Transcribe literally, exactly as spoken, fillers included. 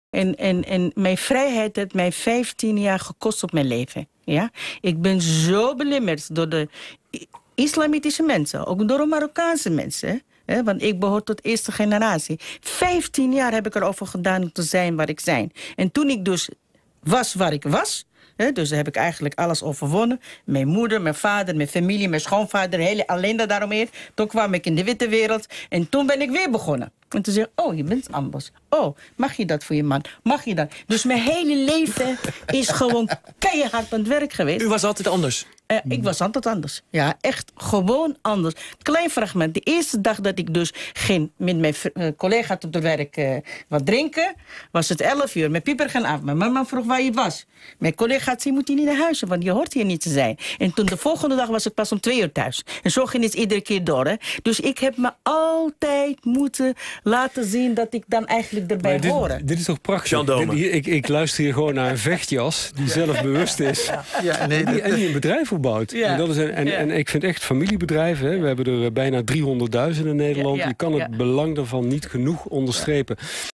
En, en, en mijn vrijheid heeft mij vijftien jaar gekost op mijn leven. Ja? Ik ben zo belemmerd door de islamitische mensen, ook door de Marokkaanse mensen. Hè? Want ik behoor tot de eerste generatie. Vijftien jaar heb ik erover gedaan om te zijn waar ik zijn. En toen ik dus was waar ik was, hè, dus daar heb ik eigenlijk alles overwonnen. Mijn moeder, mijn vader, mijn familie, mijn schoonvader, hele ellende daaromheen. Toen kwam ik in de witte wereld en toen ben ik weer begonnen. En toen zei ik, oh, je bent ambos. Oh, mag je dat voor je man? Mag je dat? Dus mijn hele leven is gewoon keihard aan het werk geweest. U was altijd anders? Uh, ik was altijd anders. Ja, echt gewoon anders. Klein fragment. De eerste dag dat ik dus ging met mijn uh, collega's op het werk uh, wat drinken, was het elf uur. Mijn pieper ging af. Mijn mama vroeg waar je was. Mijn collega's zei, moet je niet naar huis, want je hoort hier niet te zijn. En toen de volgende dag was ik pas om twee uur thuis. En zo ging het iedere keer door. Hè. Dus ik heb me altijd moeten laten zien dat ik dan eigenlijk erbij dit, hoor. Dit is toch prachtig? Dit, hier, ik, ik luister hier gewoon naar een vechtjas die zelfbewust is. Ja. Ja, nee, en, die, en die een bedrijf opbouwt. Ja. En, dat is een, en, ja. en ik vind echt familiebedrijven, hè, we hebben er bijna driehonderdduizend in Nederland. Ja, ja, je kan het ja. belang daarvan niet genoeg onderstrepen.